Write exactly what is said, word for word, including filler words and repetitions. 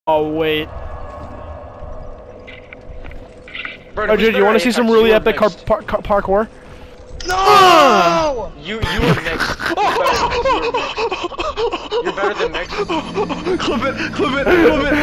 Oh wait. Bro, Oh dude, you want to see some really epic car par par parkour? No! Uh! You you were mixed. You're better, you're better than mixed. Clip it, clip it, clip it.